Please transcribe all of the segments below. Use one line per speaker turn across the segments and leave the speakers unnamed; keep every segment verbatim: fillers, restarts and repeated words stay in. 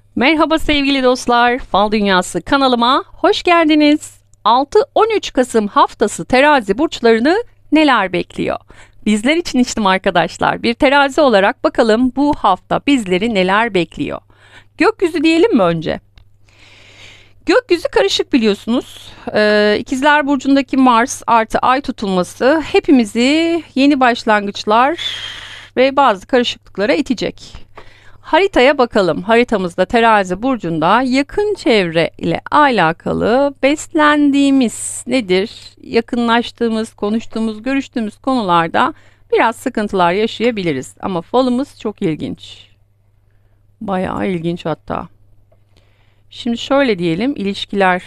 Merhaba sevgili dostlar, Fal Dünyası kanalıma hoş geldiniz. altı on üç Kasım haftası terazi burçlarını neler bekliyor? Bizler için içtim arkadaşlar. Bir terazi olarak bakalım bu hafta bizleri neler bekliyor? Gökyüzü diyelim mi önce? Gökyüzü karışık biliyorsunuz. Ee, İkizler Burcu'ndaki Mars artı Ay tutulması hepimizi yeni başlangıçlar ve bazı karışıklıklara itecek. Haritaya bakalım. Haritamızda Terazi burcunda yakın çevre ile alakalı beslendiğimiz nedir? Yakınlaştığımız, konuştuğumuz, görüştüğümüz konularda biraz sıkıntılar yaşayabiliriz. Ama falımız çok ilginç. Bayağı ilginç hatta. Şimdi şöyle diyelim, ilişkiler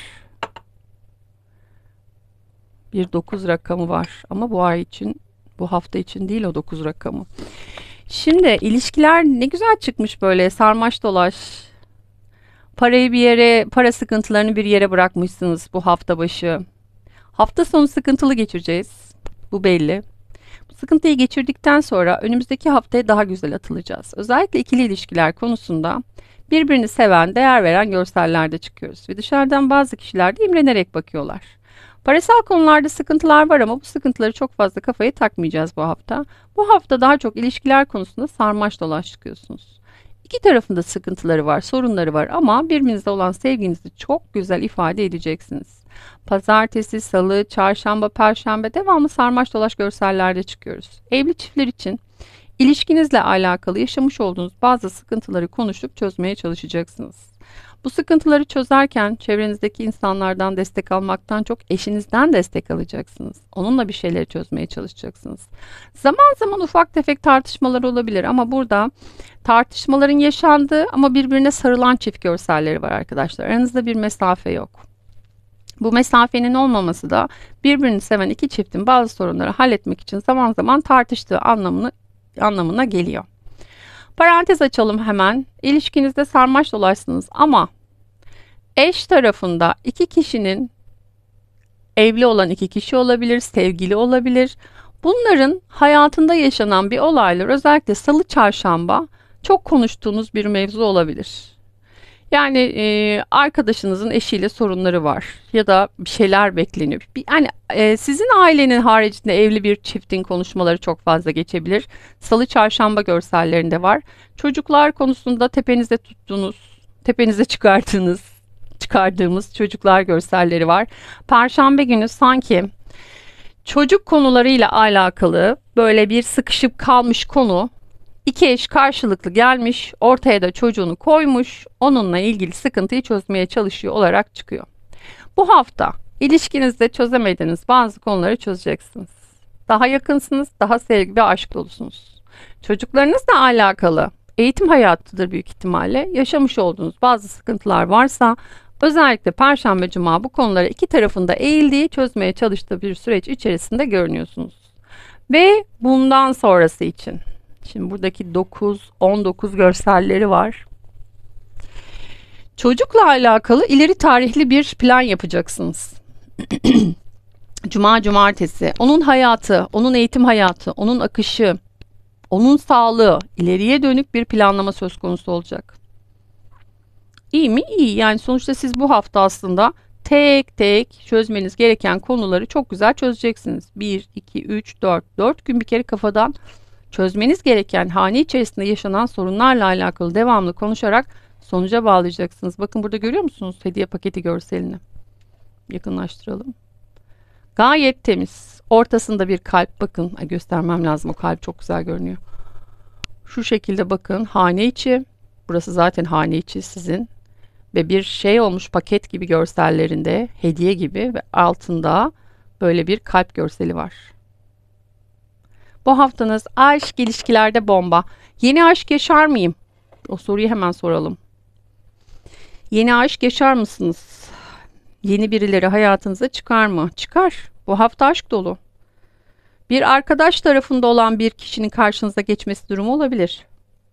bir dokuz rakamı var ama bu ay için, bu hafta için değil o dokuz rakamı. Şimdi ilişkiler ne güzel çıkmış böyle sarmaş dolaş. Parayı bir yere, para sıkıntılarını bir yere bırakmışsınız bu hafta başı. Hafta sonu sıkıntılı geçireceğiz. Bu belli. Bu sıkıntıyı geçirdikten sonra önümüzdeki haftaya daha güzel atılacağız. Özellikle ikili ilişkiler konusunda birbirini seven, değer veren görsellerde çıkıyoruz. Ve dışarıdan bazı kişiler de imrenerek bakıyorlar. Parasal konularda sıkıntılar var ama bu sıkıntıları çok fazla kafaya takmayacağız bu hafta. Bu hafta daha çok ilişkiler konusunda sarmaş dolaş çıkıyorsunuz. İki tarafında sıkıntıları var, sorunları var ama birbirinizle olan sevginizi çok güzel ifade edeceksiniz. Pazartesi, salı, çarşamba, perşembe devamlı sarmaş dolaş görsellerde çıkıyoruz. Evli çiftler için ilişkinizle alakalı yaşamış olduğunuz bazı sıkıntıları konuşup çözmeye çalışacaksınız. Bu sıkıntıları çözerken çevrenizdeki insanlardan destek almaktan çok eşinizden destek alacaksınız. Onunla bir şeyleri çözmeye çalışacaksınız. Zaman zaman ufak tefek tartışmalar olabilir ama burada tartışmaların yaşandığı ama birbirine sarılan çift görselleri var arkadaşlar. Aranızda bir mesafe yok. Bu mesafenin olmaması da birbirini seven iki çiftin bazı sorunları halletmek için zaman zaman tartıştığı anlamını, anlamına geliyor. Parantez açalım hemen. İlişkinizde sarmaş dolaşsınız ama eş tarafında iki kişinin evli olan iki kişi olabilir, sevgili olabilir. Bunların hayatında yaşanan bir olaylar özellikle salı çarşamba çok konuştuğunuz bir mevzu olabilir. Yani e, arkadaşınızın eşiyle sorunları var ya da bir şeyler bekleniyor. Bir, yani e, sizin ailenin haricinde evli bir çiftin konuşmaları çok fazla geçebilir. Salı çarşamba görsellerinde var. Çocuklar konusunda tepenize tuttuğunuz, tepenize çıkardığınız, çıkardığımız çocuklar görselleri var. Perşembe günü sanki çocuk konularıyla alakalı böyle bir sıkışıp kalmış konu. İki eş karşılıklı gelmiş, ortaya da çocuğunu koymuş, onunla ilgili sıkıntıyı çözmeye çalışıyor olarak çıkıyor. Bu hafta ilişkinizde çözemediğiniz bazı konuları çözeceksiniz. Daha yakınsınız, daha sevgi ve aşk dolusunuz. Çocuklarınızla alakalı eğitim hayatıdır büyük ihtimalle. Yaşamış olduğunuz bazı sıkıntılar varsa özellikle Perşembe Cuma bu konuları iki tarafında eğildiği, çözmeye çalıştığı bir süreç içerisinde görünüyorsunuz. Ve bundan sonrası için. Şimdi buradaki dokuz, on dokuz görselleri var. Çocukla alakalı ileri tarihli bir plan yapacaksınız. Cuma, cumartesi. Onun hayatı, onun eğitim hayatı, onun akışı, onun sağlığı, ileriye dönük bir planlama söz konusu olacak. İyi mi? İyi. Yani sonuçta siz bu hafta aslında tek tek çözmeniz gereken konuları çok güzel çözeceksiniz. bir, iki, üç, dört. dört gün bir kere kafadan çözmeniz gereken hane içerisinde yaşanan sorunlarla alakalı devamlı konuşarak sonuca bağlayacaksınız. Bakın burada görüyor musunuz hediye paketi görselini? Yakınlaştıralım. Gayet temiz. Ortasında bir kalp. Bakın göstermem lazım. O kalp çok güzel görünüyor. Şu şekilde bakın. Hane içi. Burası zaten hane içi sizin. Ve bir şey olmuş paket gibi görsellerinde. Hediye gibi ve altında böyle bir kalp görseli var. Bu haftanız aşk ilişkilerde bomba. Yeni aşk yaşar mıyım? O soruyu hemen soralım. Yeni aşk yaşar mısınız? Yeni birileri hayatınıza çıkar mı? Çıkar. Bu hafta aşk dolu. Bir arkadaş tarafında olan bir kişinin karşınıza geçmesi durumu olabilir.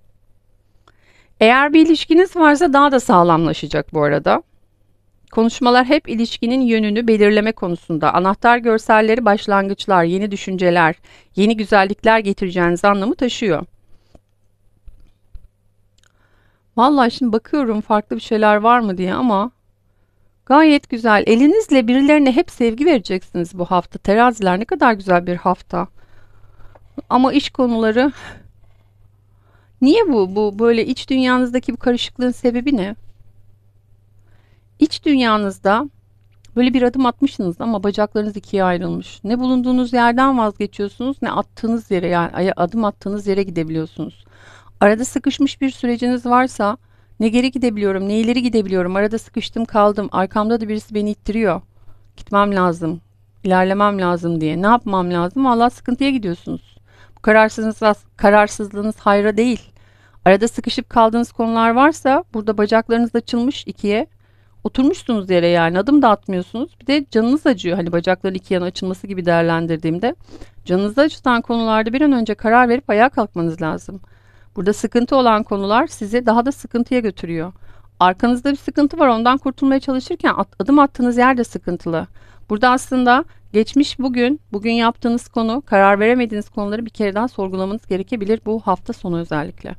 Eğer bir ilişkiniz varsa daha da sağlamlaşacak bu arada. Konuşmalar hep ilişkinin yönünü belirleme konusunda. Anahtar görselleri başlangıçlar, yeni düşünceler, yeni güzellikler getireceğiniz anlamı taşıyor. Vallahi şimdi bakıyorum farklı bir şeyler var mı diye ama gayet güzel. Elinizle birilerine hep sevgi vereceksiniz bu hafta. Teraziler ne kadar güzel bir hafta. Ama iş konuları, niye bu bu böyle iç dünyanızdaki bu karışıklığın sebebi ne? İç dünyanızda böyle bir adım atmışsınız ama bacaklarınız ikiye ayrılmış. Ne bulunduğunuz yerden vazgeçiyorsunuz, ne attığınız yere, yani aya- adım attığınız yere gidebiliyorsunuz. Arada sıkışmış bir süreciniz varsa, ne geri gidebiliyorum, ne ileri gidebiliyorum. Arada sıkıştım kaldım. Arkamda da birisi beni ittiriyor. Gitmem lazım, ilerlemem lazım diye. Ne yapmam lazım? Vallahi sıkıntıya gidiyorsunuz. Bu kararsızlığınız, kararsızlığınız hayra değil. Arada sıkışıp kaldığınız konular varsa, burada bacaklarınız açılmış ikiye. Oturmuşsunuz yere, yani adım da atmıyorsunuz. Bir de canınız acıyor. Hani bacakların iki yana açılması gibi değerlendirdiğimde. Canınızı acıtan konularda bir an önce karar verip ayağa kalkmanız lazım. Burada sıkıntı olan konular sizi daha da sıkıntıya götürüyor. Arkanızda bir sıkıntı var, ondan kurtulmaya çalışırken at- adım attığınız yer de sıkıntılı. Burada aslında geçmiş, bugün, bugün yaptığınız konu, karar veremediğiniz konuları bir kere daha sorgulamanız gerekebilir bu hafta sonu özellikle.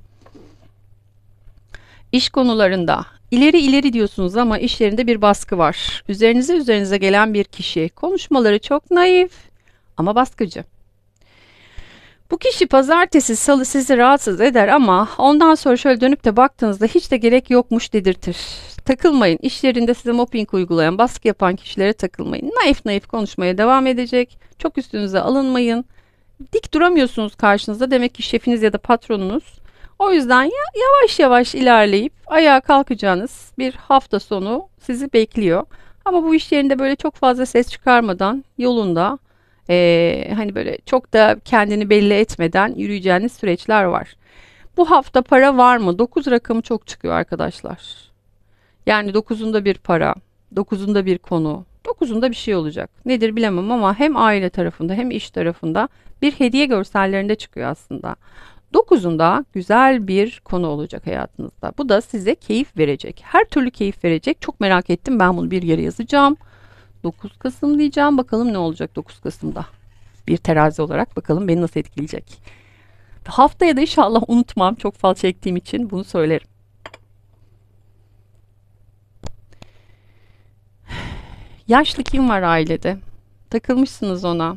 İş konularında ileri ileri diyorsunuz ama iş yerinde bir baskı var. Üzerinize üzerinize gelen bir kişi. Konuşmaları çok naif ama baskıcı. Bu kişi pazartesi, salı sizi rahatsız eder ama ondan sonra şöyle dönüp de baktığınızda hiç de gerek yokmuş dedirtir. Takılmayın. İş yerinde size mobbing uygulayan, baskı yapan kişilere takılmayın. Naif naif konuşmaya devam edecek. Çok üstünüze alınmayın. Dik duramıyorsunuz karşınızda. Demek ki şefiniz ya da patronunuz. O yüzden ya yavaş yavaş ilerleyip ayağa kalkacağınız bir hafta sonu sizi bekliyor. Ama bu iş yerinde böyle çok fazla ses çıkarmadan, yolunda, eee, hani böyle çok da kendini belli etmeden yürüyeceğiniz süreçler var. Bu hafta para var mı? Dokuz rakamı çok çıkıyor arkadaşlar. Yani dokuzunda bir para, dokuzunda bir konu, dokuzunda bir şey olacak. Nedir bilemem ama hem aile tarafında hem iş tarafında bir hediye görsellerinde çıkıyor aslında. Dokuzunda güzel bir konu olacak hayatınızda. Bu da size keyif verecek. Her türlü keyif verecek. Çok merak ettim. Ben bunu bir yere yazacağım. dokuz Kasım diyeceğim. Bakalım ne olacak dokuz Kasım'da. Bir terazi olarak bakalım beni nasıl etkileyecek. Haftaya da inşallah unutmam. Çok fal çektiğim için bunu söylerim. Yaşlı kim var ailede? Takılmışsınız ona.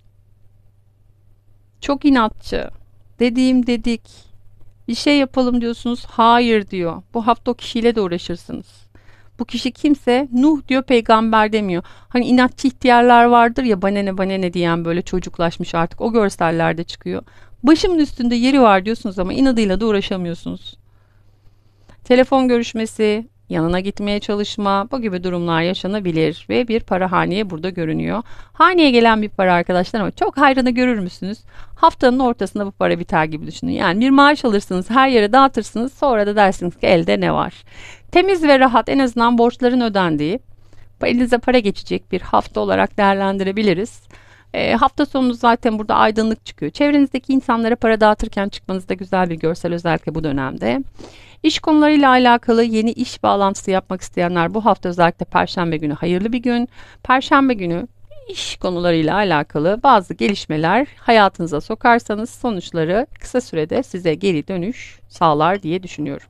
Çok inatçı. Dediğim dedik. Bir şey yapalım diyorsunuz. Hayır diyor. Bu hafta o kişiyle de uğraşırsınız. Bu kişi kimse, Nuh diyor, peygamber demiyor. Hani inatçı ihtiyarlar vardır ya, bana ne bana ne diyen, böyle çocuklaşmış artık. O görsellerde çıkıyor. Başımın üstünde yeri var diyorsunuz ama inadıyla da uğraşamıyorsunuz. Telefon görüşmesi, yanına gitmeye çalışma, bu gibi durumlar yaşanabilir ve bir para haneye burada görünüyor. Haneye gelen bir para arkadaşlar ama çok hayrını görür müsünüz? Haftanın ortasında bu para biter gibi düşünün. Yani bir maaş alırsınız, her yere dağıtırsınız, sonra da dersiniz ki elde ne var? Temiz ve rahat, en azından borçların ödendiği, elinize para geçecek bir hafta olarak değerlendirebiliriz. E, hafta sonu zaten burada aydınlık çıkıyor. Çevrenizdeki insanlara para dağıtırken çıkmanız da güzel bir görsel, özellikle bu dönemde. İş konularıyla alakalı yeni iş bağlantısı yapmak isteyenler, bu hafta özellikle Perşembe günü hayırlı bir gün. Perşembe günü iş konularıyla alakalı bazı gelişmeler hayatınıza sokarsanız sonuçları kısa sürede size geri dönüş sağlar diye düşünüyorum.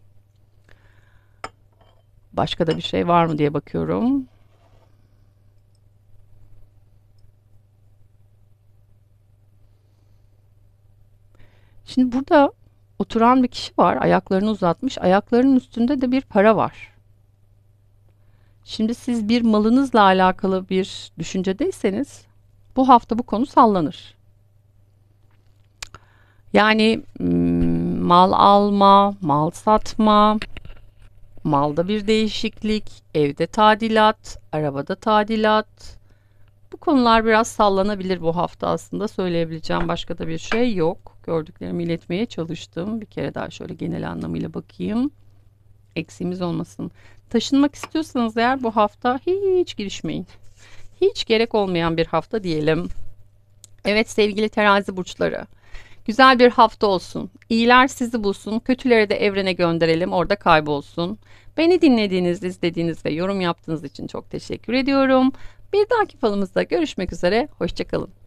Başka da bir şey var mı diye bakıyorum. Şimdi burada oturan bir kişi var. Ayaklarını uzatmış. Ayaklarının üstünde de bir para var. Şimdi siz bir malınızla alakalı bir düşüncedeyseniz bu hafta bu konu sallanır. Yani mm, mal alma, mal satma, malda bir değişiklik, evde tadilat, arabada tadilat. Bu konular biraz sallanabilir bu hafta aslında. Söyleyebileceğim başka da bir şey yok. Gördüklerimi iletmeye çalıştım. Bir kere daha şöyle genel anlamıyla bakayım. Eksiğimiz olmasın. Taşınmak istiyorsanız eğer bu hafta hiç girişmeyin. Hiç gerek olmayan bir hafta diyelim. Evet sevgili terazi burçları. Güzel bir hafta olsun. İyiler sizi bulsun. Kötüleri de evrene gönderelim. Orada kaybolsun. Beni dinlediğiniz, izlediğiniz ve yorum yaptığınız için çok teşekkür ediyorum. Bir dahaki falımızda görüşmek üzere. Hoşça kalın.